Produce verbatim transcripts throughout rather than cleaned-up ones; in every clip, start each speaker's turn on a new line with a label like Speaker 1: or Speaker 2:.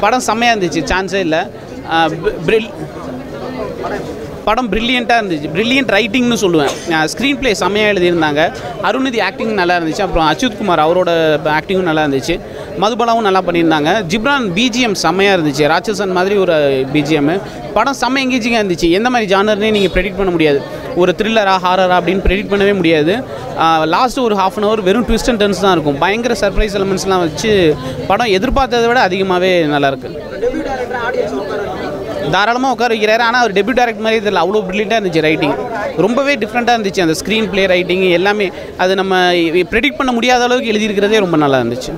Speaker 1: படம் செம்மையாக இருந்துச்சு, சான்ஸே இல்லை. படம் பிரில்லியண்ட்டாக இருந்துச்சு, பிரில்லியன்ட் ரைட்டிங்னு சொல்லுவேன். ஸ்க்ரீன் ப்ளே செம்மையாக எழுதியிருந்தாங்க. அருள்நிதி ஆக்டிங் நல்லா இருந்துச்சு. அப்புறம் அச்சுத் குமார் அவரோட ஆக்டிங்கும் நல்லா இருந்துச்சு. மதுபாலாவும் நல்லா பண்ணியிருந்தாங்க. ஜிப்ரான் பிஜிஎம் செம்மையாக இருந்துச்சு, ராட்சசன் மாதிரி ஒரு பிஜிஎம். படம் செம்ம எங்கேஜிங்காக இருந்துச்சு. எந்த மாதிரி ஜானர்னே நீங்கள் ப்ரெடிக்ட் பண்ண முடியாது. ஒரு த்ரில்லரா ஹாரரா அப்படின்னு ப்ரெடிக்ட் பண்ணவே முடியாது. லாஸ்ட்டு ஒரு ஹாஃப் அன் ஹவர் வெறும் ட்விஸ்ட் அண்ட் டர்ன்ஸ் தான் இருக்கும். பயங்கர சர்ப்ரைஸ் எலமெண்ட்ஸ்லாம் வச்சு படம் எதிர்பார்த்ததை விட அதிகமாகவே நல்லாயிருக்கு. தாராளமாக உட்கார வைக்கிறாரு. ஆனால் அவர் டெபியூ டேரக்ட் மாதிரி இதில் அவ்வளோ ப்ரில்லியண்ட்டாக இருந்துச்சு. ரைட்டிங் ரொம்பவே டிஃப்ரெண்ட்டாக இருந்துச்சு. அந்த ஸ்க்ரீன் ப்ளே ரைட்டிங் எல்லாமே அது நம்ம ப்ரெடிக்ட் பண்ண முடியாத அளவுக்கு எழுதியிருக்கிறதே ரொம்ப நல்லா இருந்துச்சு.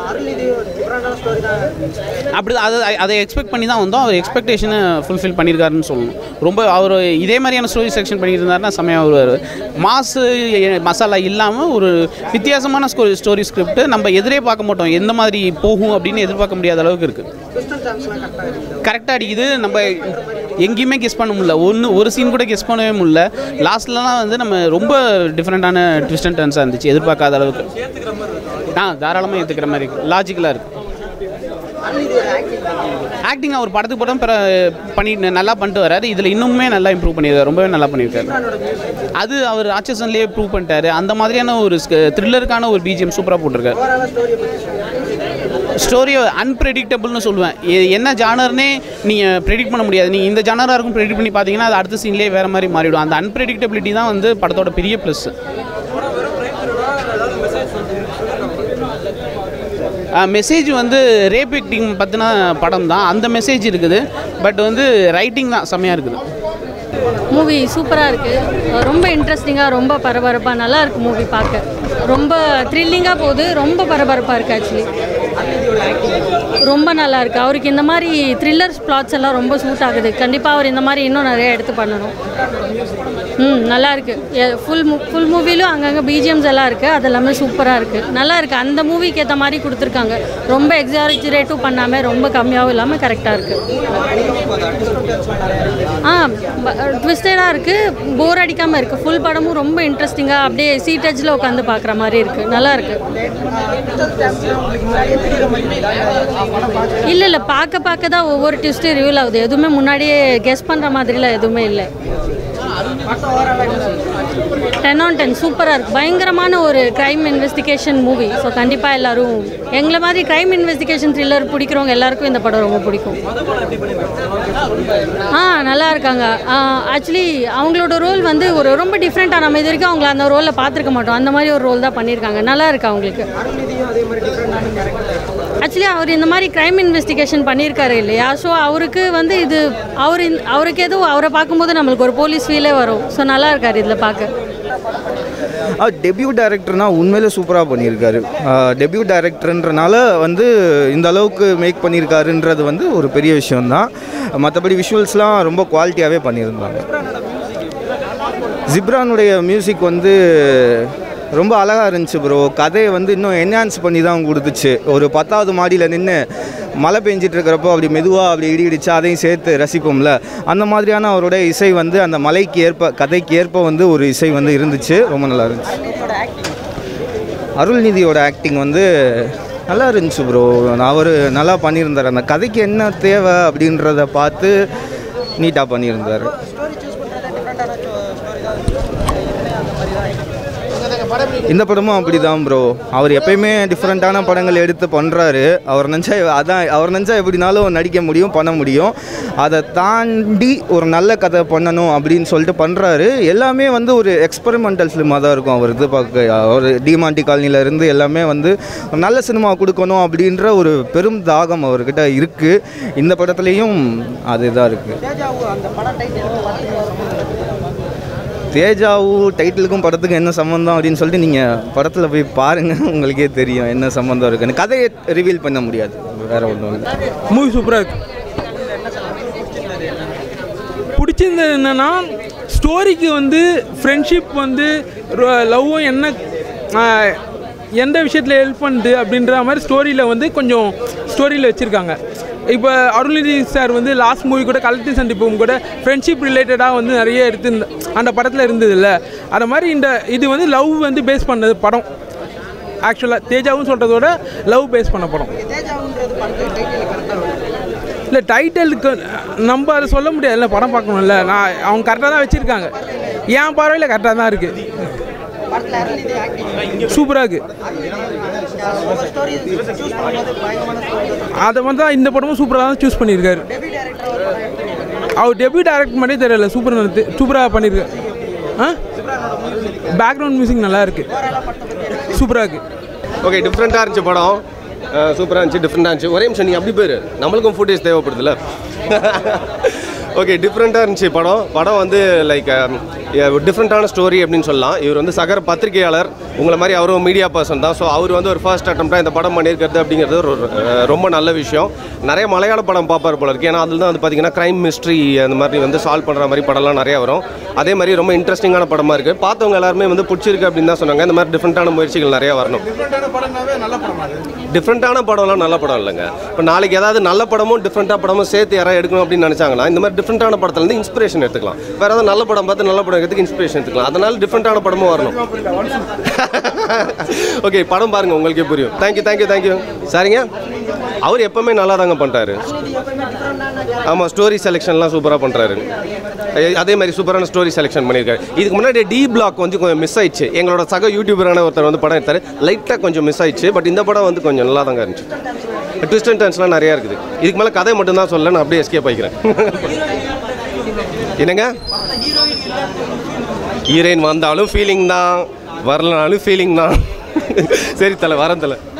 Speaker 1: அப்படி அதை அதை எக்ஸ்பெக்ட் பண்ணி தான் வந்தோம். அவர் எக்ஸ்பெக்டேஷனை ஃபுல்ஃபில் பண்ணியிருக்காருன்னு சொல்லணும். ரொம்ப அவர் இதே மாதிரியான ஸ்டோரி செக்ஷன் பண்ணியிருந்தாருன்னா செம்மையாக வருவார். மாசு மசாலா இல்லாமல் ஒரு வித்தியாசமான ஸ்டோரி ஸ்டோரி ஸ்கிரிப்ட் நம்ம எதிரே பார்க்க மாட்டோம். எந்த மாதிரி போகும் அப்படின்னு எதிர்பார்க்க முடியாத அளவுக்கு இருக்குது. கரெக்டாக அடிக்குது. நம்ம எங்கேயுமே கெஸ் பண்ண முடியல. ஒன்று ஒரு சீன் கூட கெஸ் பண்ணவே முடியல. லாஸ்ட்லலாம் வந்து நம்ம ரொம்ப டிஃப்ரெண்ட்டான ட்விஸ்ட் அண்ட் டர்ன்ஸாக இருந்துச்சு, எதிர்பார்க்காத அளவுக்கு. ஆ தாராளமாக ஏற்றுக்கிற மாதிரி இருக்குது, லாஜிக்கலாக இருக்குது. ஆக்டிங் அவர் படத்துக்கு படம் பண்ணி நல்லா பண்ணிட்டு வர்றாரு. இதில் இன்னுமே நல்லா இம்ப்ரூவ் பண்ணியிருக்காரு, ரொம்பவே நல்லா பண்ணியிருக்காரு. அது அவர் ராட்சசன்லேயே ப்ரூவ் பண்ணிட்டாரு. அந்த மாதிரியான ஒரு த்ரில்லருக்கான ஒரு பிஜிஎம் சூப்பராக போட்டிருக்காரு. ஸ்டோரி அன்பிரெடிக்டபிள்னு சொல்லுவேன். என்ன ஜானர்னே நீங்கள் ப்ரெடிக்ட் பண்ண முடியாது. நீங்கள் இந்த ஜானராக இருக்கும் ப்ரெடிக்ட் பண்ணி பார்த்தீங்கன்னா அது அடுத்த சீன்லேயே வேறு மாதிரி மாறிவிடும். அந்த அன்பிரெடிக்டபிலிட்டி தான் வந்து படத்தோட பெரிய ப்ளஸ். மெசேஜ் வந்து ரேப் விக்டிம் பற்றின படம் தான், அந்த மெசேஜ் இருக்குது. பட் வந்து ரைட்டிங் தான் செம்மையாக இருக்குது.
Speaker 2: மூவி சூப்பராக இருக்குது, ரொம்ப இன்ட்ரெஸ்டிங்காக, ரொம்ப பரபரப்பாக நல்லா இருக்குது. மூவி பார்க்க ரொம்ப த்ரில்லிங்காக போகுது, ரொம்ப பரபரப்பாக இருக்குது. ஆக்சுவலி ரொம்ப நல்லா இருக்குது. அவருக்கு இந்த மாதிரி த்ரில்லர்ஸ் பிளாட்ஸ் எல்லாம் ரொம்ப சூட் ஆகுது. கண்டிப்பாக அவர் இந்த மாதிரி இன்னும் நிறைய எடுத்து பண்ணணும். ம் நல்லா இருக்குது. ஃபுல் ஃபுல் மூவிலும் அங்கங்கே பிஜிஎம்ஸ் எல்லாம் இருக்குது. அது எல்லாமே சூப்பராக இருக்குது, நல்லா இருக்குது. அந்த மூவிக்கு ஏற்ற மாதிரி கொடுத்துருக்காங்க. ரொம்ப எக்ஸாஜரேட்டும் பண்ணாமல் ரொம்ப கம்மியாகவும் இல்லாமல் கரெக்டாக இருக்குது. ஆ ட்விஸ்டடாக இருக்குது, போர் அடிக்காமல் இருக்குது. ஃபுல் படமும் ரொம்ப இன்ட்ரெஸ்டிங்காக அப்படியே சீட்டேஜில் உட்காந்து பார்க்குற மாதிரி இருக்குது, நல்லா இருக்குது. இல்லை இல்லை பார்க்க பார்க்க தான் ஒவ்வொரு ட்விஸ்ட்டும் ரிவீல் ஆகுது. எதுவுமே முன்னாடியே கெஸ் பண்ணுற மாதிரிலாம் எதுவுமே இல்லை. டென் ஆன் டென் சூப்பராக இருக்குது. பயங்கரமான ஒரு க்ரைம் இன்வெஸ்டிகேஷன் மூவி. ஸோ கண்டிப்பாக எல்லோரும் எங்களை மாதிரி க்ரைம் இன்வெஸ்டிகேஷன் த்ரில்லர் பிடிக்கிறவங்க எல்லாருக்கும் இந்த படம் ரொம்ப பிடிக்கும். ஆ நல்லா இருக்காங்க. ஆக்சுவலி அவங்களோட ரோல் வந்து ஒரு ரொம்ப டிஃப்ரெண்ட்டாக, நம்ம இது வரைக்கும் அவங்கள அந்த ரோலில் பார்த்துருக்க மாட்டோம். அந்த மாதிரி ஒரு ரோல் தான் பண்ணியிருக்காங்க, நல்லா இருக்கு அவங்களுக்கு. ஆக்சுவலி அவர் இந்த மாதிரி க்ரைம் இன்வெஸ்டிகேஷன் பண்ணியிருக்காரு இல்லையா, ஸோ அவருக்கு வந்து இது அவர் அவருக்கு எதுவும் அவரை பார்க்கும்போது நம்மளுக்கு ஒரு போலீஸ் ஃபீலே வரும். ஸோ நல்லா இருக்கார் இதில் பார்க்க.
Speaker 3: டெபியூ டைரக்டர்னா உண்மையிலே சூப்பராக பண்ணியிருக்காரு. டெபியூ டைரக்டர்ன்றனால வந்து இந்த அளவுக்கு மேக் பண்ணியிருக்காருன்றது வந்து ஒரு பெரிய விஷயம்தான். மற்றபடி விஷுவல்ஸ்லாம் ரொம்ப குவாலிட்டியாகவே பண்ணியிருந்தாங்க. ஜிப்ரானுடைய மியூசிக் வந்து ரொம்ப அழகாக இருந்துச்சு ப்ரோ. கதையை வந்து இன்னும் என்ஹான்ஸ் பண்ணி தான் கொடுத்துச்சு. ஒரு பத்தாவது மாடியில் நின்று மழை பெஞ்சிட்டு இருக்கிறப்போ அப்படி மெதுவாக அப்படி இடி இடிச்சா அதையும் சேர்த்து ரசிப்போம்ல, அந்த மாதிரியான அவருடைய இசை வந்து அந்த மலைக்கு ஏற்ப கதைக்கு ஏற்ப வந்து ஒரு இசை வந்து இருந்துச்சு, ரொம்ப நல்லா இருந்துச்சு. அருள்நிதியோட ஆக்டிங் வந்து நல்லா இருந்துச்சு ப்ரோ. அவர் நல்லா பண்ணியிருந்தார். அந்த கதைக்கு என்ன தேவை அப்படின்றத பார்த்து நீட்டாக பண்ணியிருந்தார். இந்த படமும் அப்படி தான் ப்ரோ. அவர் எப்பயுமே டிஃப்ரெண்ட்டான படங்கள் எடுத்து பண்ணுறாரு. அவர் நினச்சா அதான் அவர் நினச்சா எப்படினாலும் நடிக்க முடியும், பண்ண முடியும். அதை தாண்டி ஒரு நல்ல கதை பண்ணணும் அப்படின்னு சொல்லிட்டு பண்ணுறாரு. எல்லாமே வந்து ஒரு எக்ஸ்பெரிமெண்டல் ஃபிலிமாக தான் இருக்கும். அவர் இது பார்க்க அவர் டிமாண்டி காலனியிலேருந்து எல்லாமே வந்து நல்ல சினிமா கொடுக்கணும் அப்படின்ற ஒரு பெரும் தாகம் அவர்கிட்ட இருக்குது. இந்த படத்துலேயும் அதுதான் இருக்குது. தேஜாவு டைட்டிலுக்கும் படத்துக்கும் என்ன சம்மந்தம் அப்படின்னு சொல்லிட்டு நீங்கள் படத்தில் போய் பாருங்கள், உங்களுக்கே தெரியும் என்ன சம்மந்தம் இருக்குன்னு. கதையை ரிவீல் பண்ண முடியாது, வேறு ஒன்றும் இல்லை.
Speaker 4: மூவி சூப்பராக இருக்குது. பிடிச்சிருந்தது என்னென்னா ஸ்டோரிக்கு வந்து ஃப்ரெண்ட்ஷிப் வந்து லவ்வும் என்ன எந்த விஷயத்தில் ஹெல்ப் பண்ணுது அப்படின்ற மாதிரி ஸ்டோரியில் வந்து கொஞ்சம் ஸ்டோரியில் வச்சுருக்காங்க. இப்போ அருள்நிதி சார் வந்து லாஸ்ட் மூவி கூட கலெக்டிவ் சந்திப்பும் கூட ஃப்ரெண்ட்ஷிப் ரிலேட்டடாக வந்து நிறைய எடுத்து அந்த படத்தில் இருந்தது இல்லை. அது மாதிரி இந்த இது வந்து லவ் வந்து பேஸ் பண்ணது படம். ஆக்சுவலாக தேஜாவும் சொல்கிறதோட லவ் பேஸ் பண்ண படம். இல்லை டைட்டிலுக்கு நம்ம அதை சொல்ல முடியாதுல்ல, படம் பார்க்கணும்ல. நான் அவங்க கரெக்டாக தான் வச்சுருக்காங்க, என் பார்வையில் கரெக்டாக தான் இருக்குது. சூப்பராக இருக்குது. அதை வந்து இந்த படமும் சூப்பராக தான் சூஸ் பண்ணியிருக்காரு. அவர் டெபியூ டைரக்ட் பண்ணி தெரியல, சூப்பர் சூப்பராக பண்ணியிருக்காரு. ஆ பேக்ரவுண்ட் மியூசிக் நல்லா இருக்குது, சூப்பராக இருக்குது.
Speaker 5: ஓகே, டிஃப்ரெண்ட்டாக இருந்துச்சு படம், சூப்பராக இருந்துச்சு, டிஃப்ரெண்ட்டாக இருந்துச்சு. ஒரே நிமிஷம், நீங்கள் அப்படி பேர் நம்மளுக்கும் ஃபுட்டேஜ் தேவைப்படுதுல்ல. ஓகே, டிஃப்ரெண்ட்டாக இருந்துச்சு படம். படம் வந்து லைக் டிஃப்ரெண்ட்டான ஸ்டோரி அப்படின்னு சொல்லலாம். இவர் வந்து சகர பத்திரிகையாளர், உங்களை மாதிரி அவரும் மீடியா பர்சன் தான். ஸோ அவர் வந்து ஒரு ஃபர்ஸ்ட் அட்டம்ப்டாக இந்த படம் பண்ணியிருக்கிறது அப்படிங்கிறது ஒரு ரொம்ப நல்ல விஷயம். நிறைய மலையாள படம் பார்ப்பார் போல இருக்குது, ஏன்னா அதில் தான் வந்து பார்த்திங்கன்னா க்ரைம் மிஸ்ட்ரி அந்த மாதிரி வந்து சால்வ் பண்ணுற மாதிரி படம்லாம் நிறையா வரும். அதே மாதிரி ரொம்ப இன்ட்ரெஸ்டிங்கான படமாக இருக்குது. பார்த்தவங்க எல்லாருமே வந்து பிடிச்சிருக்கு அப்படின்னு தான் சொன்னாங்க. இந்த மாதிரி டிஃப்ரெண்ட்டான முயற்சிகள் நிறையா வரணும். டிஃப்ரெண்ட்டான படம்லாம் நல்ல படம் இல்லைங்க. இப்போ நாளைக்கு ஏதாவது நல்ல படமும் டிஃப்ரெண்ட்டாக படமும் சேர்த்து யாராவது எடுக்கணும் அப்படின்னு நினச்சாங்கன்னா இந்த மாதிரி டிஃப்ரெண்ட்டான படத்துலேருந்து இன்ஸ்பிரேஷன் எடுத்துக்கலாம். வேறு ஏதாவது நல்ல படம் பார்த்து நல்ல படம் எடுக்கிறதுக்கு இன்ஸ்பிரேஷன் எடுத்துக்கலாம். அதனால் டிஃப்ரெண்ட்டான படமும் வரணும். ஓகே, படம் பாருங்கள், உங்களுக்கே புரியும். Thank you thank you thank you. சரிங்க, அவர் எப்போவுமே நல்லா தாங்க பண்ணுறாரு. ஆமாம், ஸ்டோரி செலெக்ஷன்லாம் சூப்பராக பண்ணுறாரு. அதே மாதிரி சூப்பரான ஸ்டோரி செலெக்ஷன் பண்ணியிருக்காரு. இதுக்கு முன்னாடி டி பிளாக் வந்து கொஞ்சம் மிஸ் ஆயிடுச்சு. எங்களோட சக யூடியூபரான ஒருத்தர் வந்து படம் எடுத்தார், லைட்டாக கொஞ்சம் மிஸ் ஆயிடுச்சு. பட் இந்த படம் வந்து கொஞ்சம் நல்லா தாங்க இருந்துச்சு. ட்விஸ்ட் அண்ட் டர்ன்ஸ்லாம் நிறையா இருக்குது. இதுக்கு மேலே கதை மட்டும்தான் சொல்ல, நான் அப்படியே எஸ்கேப் ஆகிக்கிறேன். என்னங்க, ஹீரோயின் வந்தாலும் ஃபீலிங் தான், வரலனாலும் ஃபீலிங் தான். சரி தலை, வரேன் தலை.